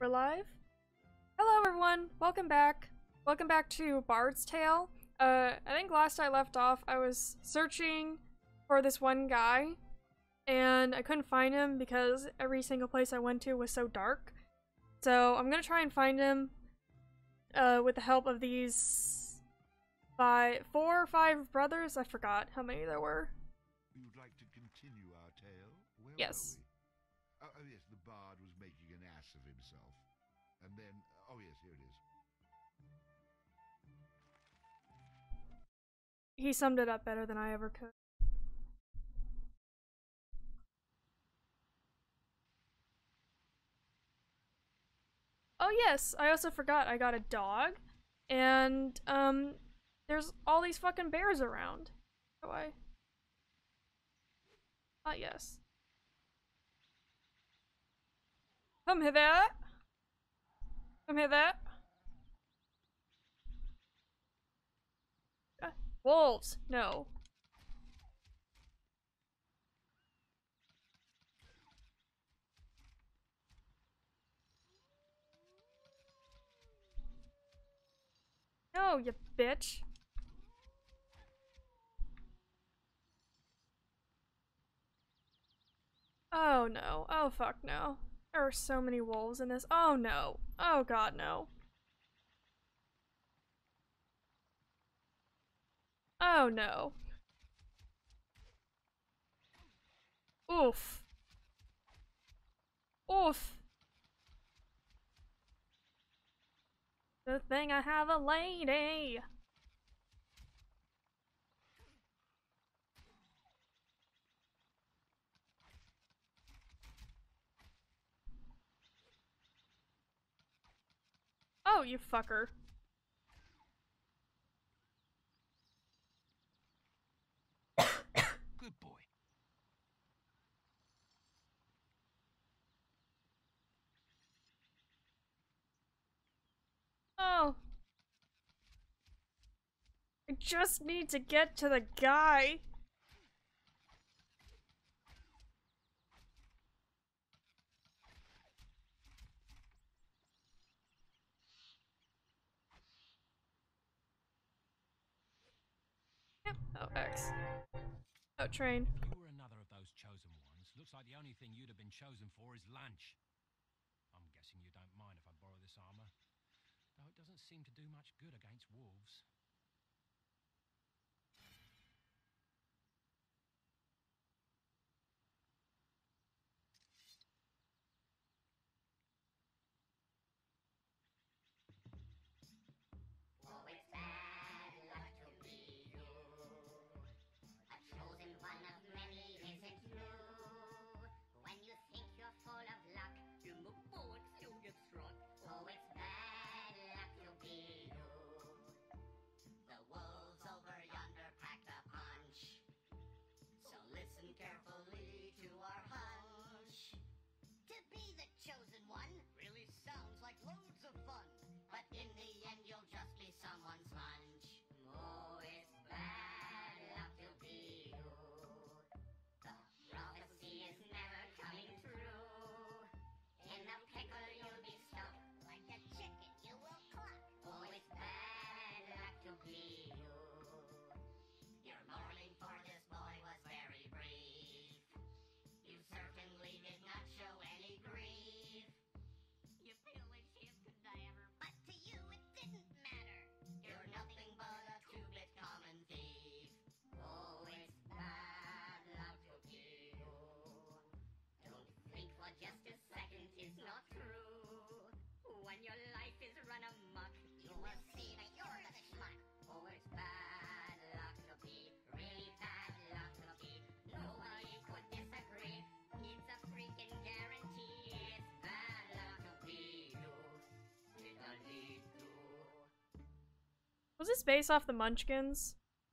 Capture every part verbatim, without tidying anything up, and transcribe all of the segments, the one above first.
We're live. Hello everyone, welcome back. Welcome back to Bard's Tale. Uh, I think last I left off, I was searching for this one guy, and I couldn't find him because every single place I went to was so dark. So I'm gonna try and find him uh, with the help of these five, four or five brothers. I forgot how many there were. You'd like to continue our tale? Where Yes. were we? Oh, oh yes, the bard was making an ass of himself. And then, oh yes, here it is. He summed it up better than I ever could. Oh yes, I also forgot I got a dog, and um, there's all these fucking bears around. How do I? Ah yes. Come hither. Come hither. Uh, wolves. No. No, you bitch. Oh no. Oh fuck no. There are so many wolves in this. Oh no. Oh god no. Oh no. Oof. Oof. Good thing I have a lady. Oh, you fucker. Good boy. Oh. I just need to get to the guy. Yep. Oh, X. Oh, train. You were another of those chosen ones. Looks like the only thing you'd have been chosen for is lunch. I'm guessing you don't mind if I borrow this armor, though it doesn't seem to do much good against wolves. Oh, it's bad luck to be you. A chosen one of many isn't true. When you think you're full of luck, in the bullocks you'll get struck. Oh, it's bad luck to be you. The wolves over yonder packed a punch. So listen carefully to our hunch. To be the chosen one really sounds like loads of fun. But in the end you'll just be someone's lunch. Oh, it's bad luck to be you. The prophecy is never coming true. In a pickle you'll be stuck. Like a chicken you will cluck. Oh, it's bad luck to be you. Your mourning for this boy was very brief. You certainly did not show any grief. You pillaged his cadaver, but to you it didn't matter. You're nothing but a two-bit common thief. Oh, it's bad luck to be you. Don't think for just a second it's not true. When your life is run amok, you will see that you're the schmuck. Oh, it's bad luck to be, really bad luck to be. Nobody could disagree. It's a freaking guarantee. It's bad luck to be you. Diddly do. Was this based off the Munchkins?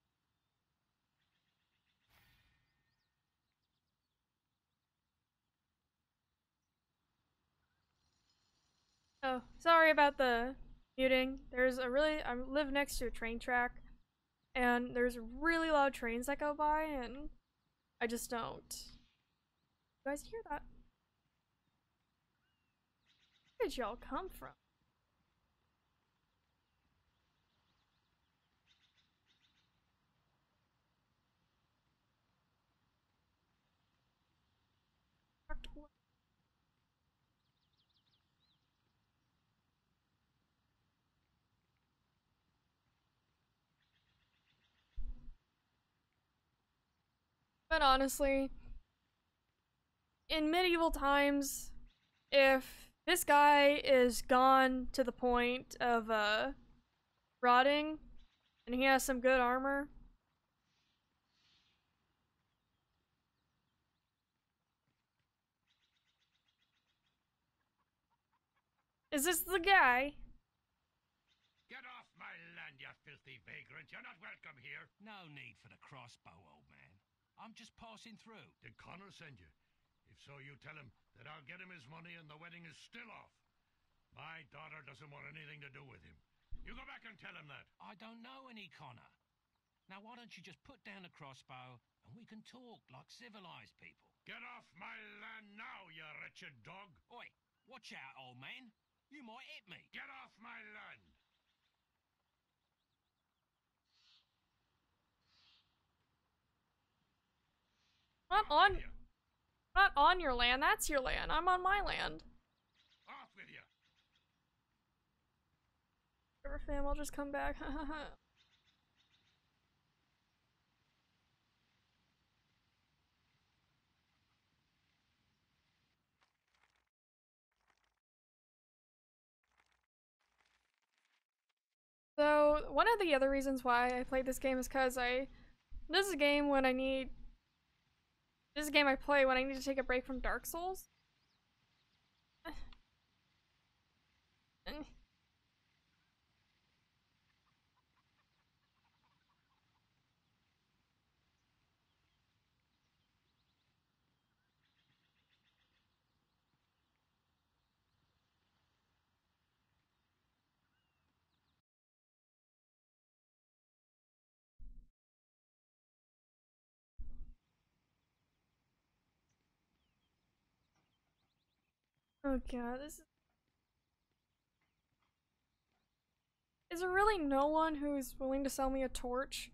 Oh, sorry about the muting. There's a really- I live next to a train track, and there's really loud trains that go by, and I just don't. You guys hear that? did y'all come from? But honestly, in medieval times, if this guy is gone to the point of uh rotting and he has some good armor, is this the guy? Get off my land, you filthy vagrant. You're not welcome here. No need for the crossbow, old man. I'm just passing through. Did Connor send you? If so, you tell him that I'll get him his money and the wedding is still off. My daughter doesn't want anything to do with him. You go back and tell him that. I don't know any Connor. Now, why don't you just put down the crossbow and we can talk like civilized people? Get off my land now, you wretched dog. Oi, watch out, old man. You might hit me. Get off my land. Not on, not on your land. That's your land. I'm on my land. Off with you. River fam, I'll just come back. So, one of the other reasons why I played this game is because I... This is a game when I need... This is a game I play when I need to take a break from Dark Souls. Oh god, this is... Is there really no one who's willing to sell me a torch?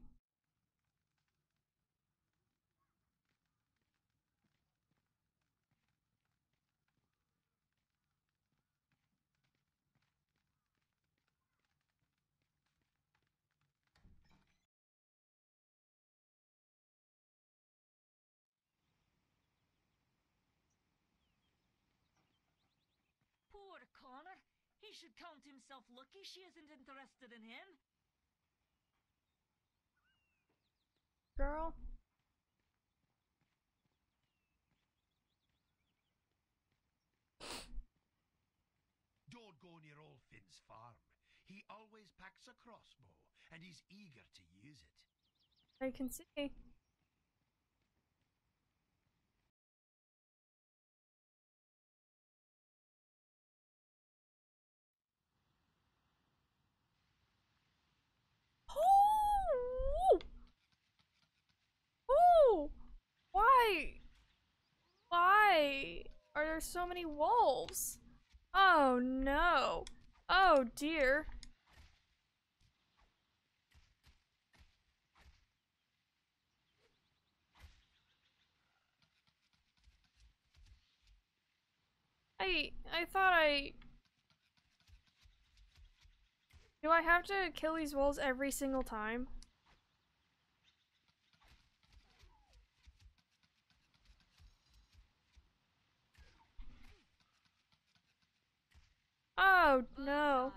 Poor Connor. He should count himself lucky she isn't interested in him. Girl? Don't go near old Finn's farm. He always packs a crossbow, and he's eager to use it. I can see. Oh! Oh! Why? Why are there so many wolves? Oh no. Oh dear. I I thought I... Do I have to kill these wolves every single time? Oh no.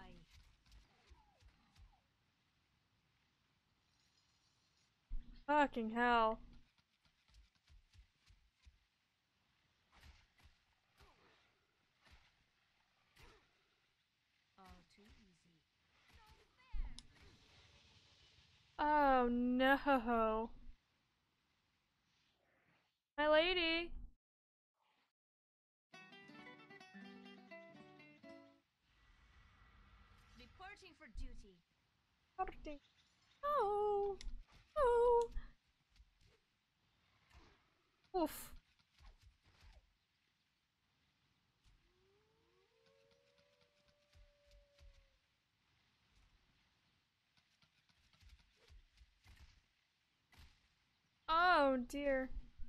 Fucking hell. All too easy. Oh no. My lady. Reporting for duty. Reporting. Oh. Oh. Oof. Oh dear.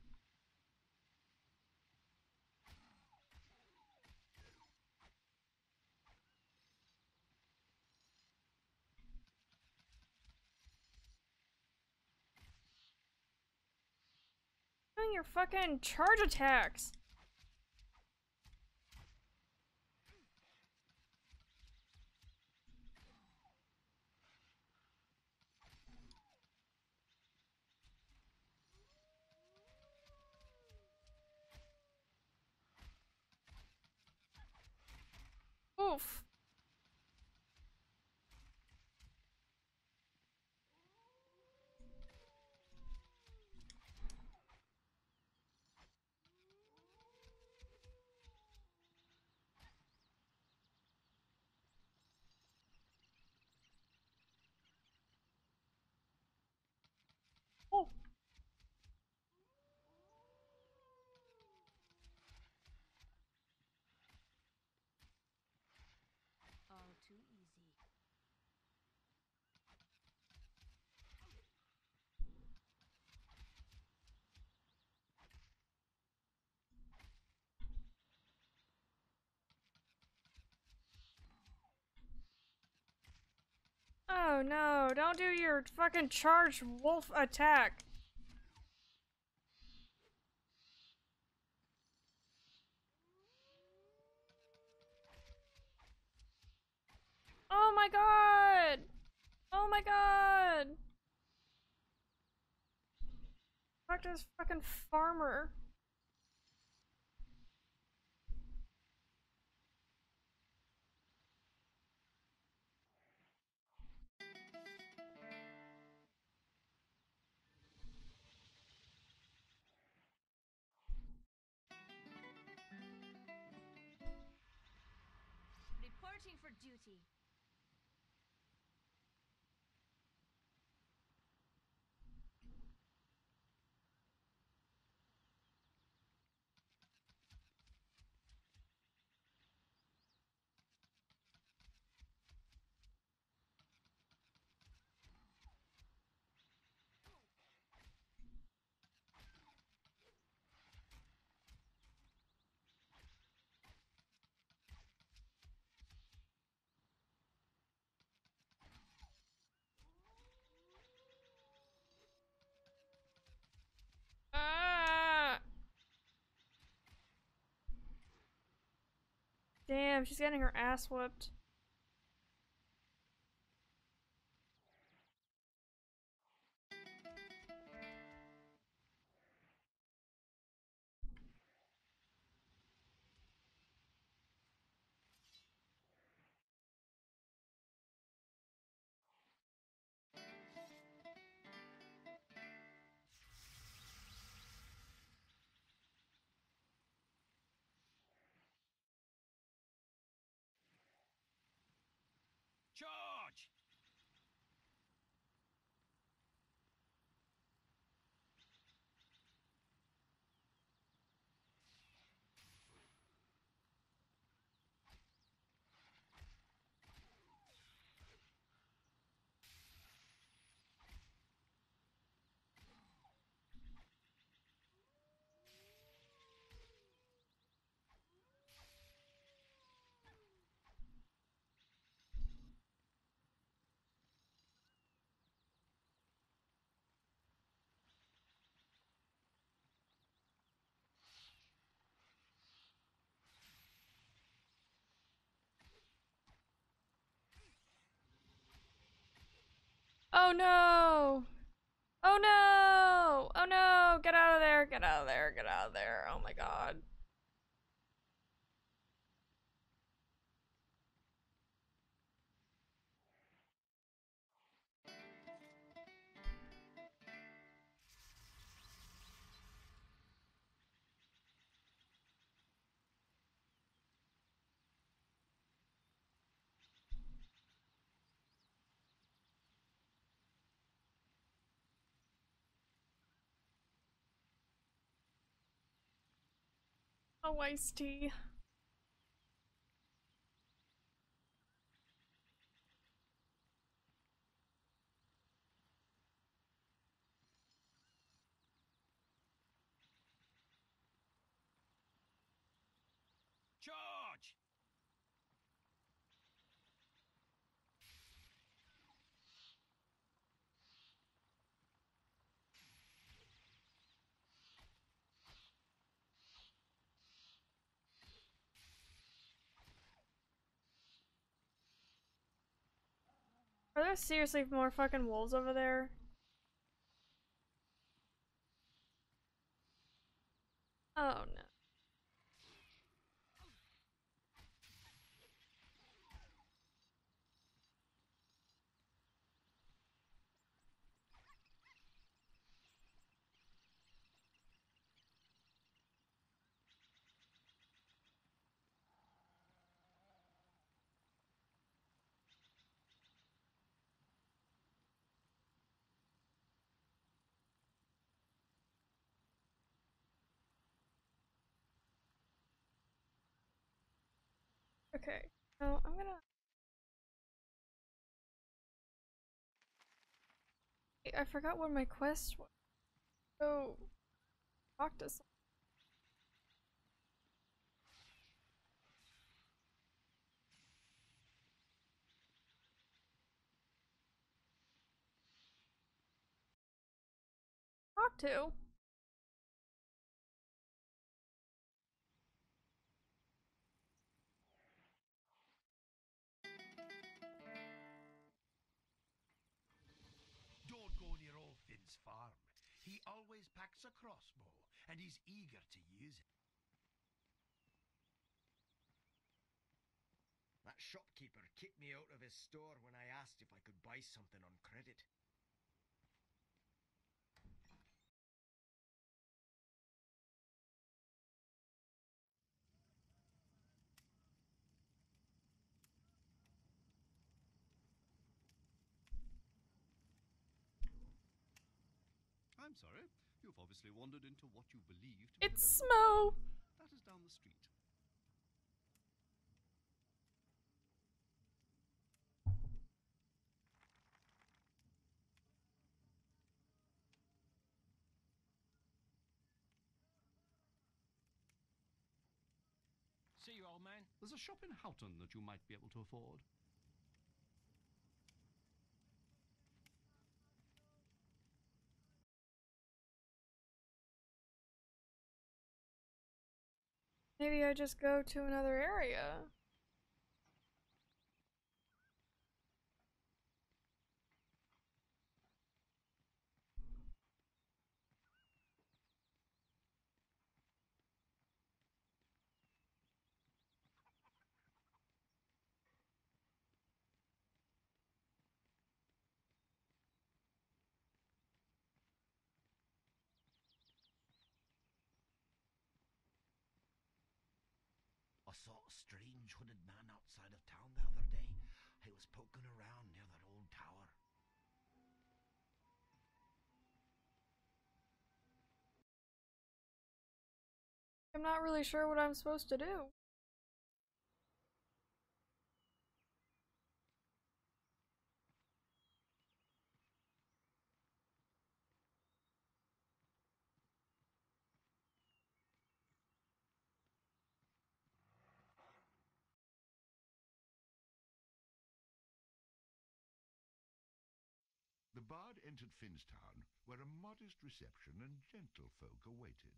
Doing your fucking charge attacks. Oof. Oh. All too easy. Oh no, don't do your fucking charged wolf attack. Oh my god! Oh my god! Talk to this fucking farmer. Reporting for duty. Ah! Damn, she's getting her ass whooped. Charge! Oh no! Oh no! Oh no! Get out of there! Get out of there! Get out of there! Oh my god. Oh, iced tea. Are there seriously more fucking wolves over there? Oh no. Okay, so I'm gonna. I forgot what my quest was. So, talk to someone. Talk to. Don't go near old Finn's farm. He always packs a crossbow, and he's eager to use it. That shopkeeper kicked me out of his store when I asked if I could buy something on credit. I'm sorry. You've obviously wandered into what you believe to be It's the Smo. That is down the street. See you, old man. There's a shop in Houghton that you might be able to afford. Maybe I just go to another area. I saw a strange hooded man outside of town the other day. He was poking around near that old tower. I'm not really sure what I'm supposed to do. The bard entered Finnstown, where a modest reception and gentlefolk awaited.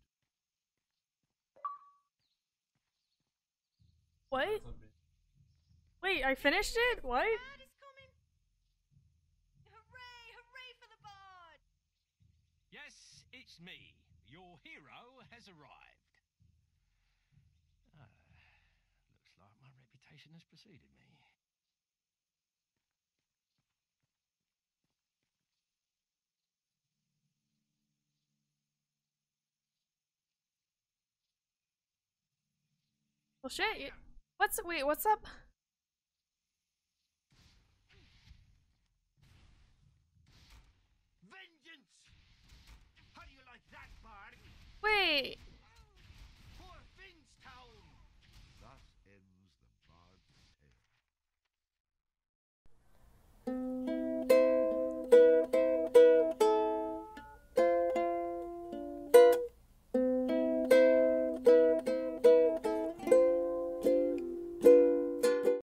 What? Wait, I finished it? What? Bard is coming! Hooray! Hooray for the bard! Yes, it's me. Your hero has arrived. Ah, looks like my reputation has preceded me. Well, shit. What's wait? What's up? Vengeance! How do you like that, bard? Wait.